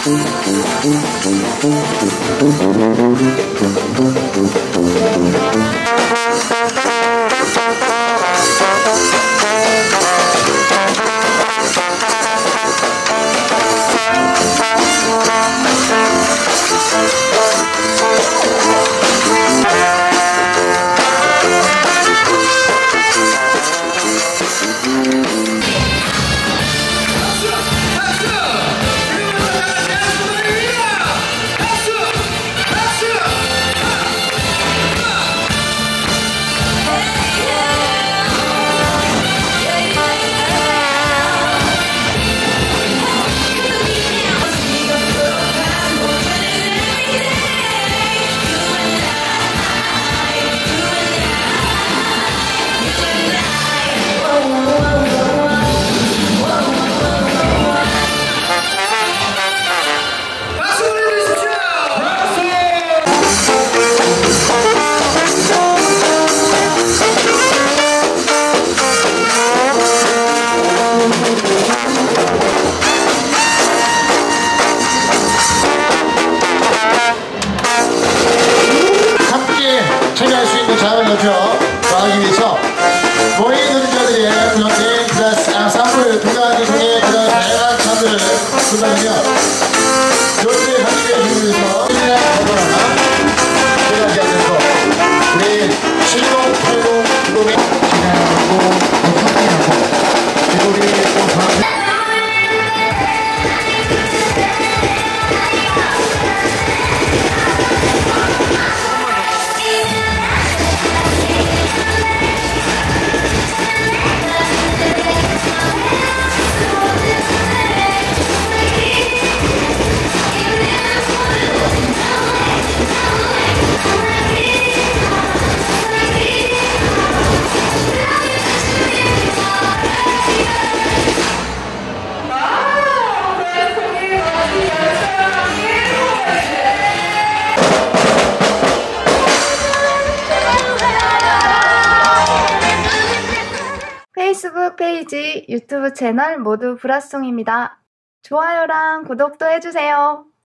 하기 위해서 모인 노동자들의 운영된 클래스 앙상블 분야들 중에 그런 다양한 참들을 분담하며 여러분의 관계를 주기 위해서 제가 하면서 우리 70, 80, 90에 지나고 확인하고 그리고 우리 또 페이스북 페이지, 유튜브 채널 모두 브라송입니다. 좋아요랑 구독도 해주세요.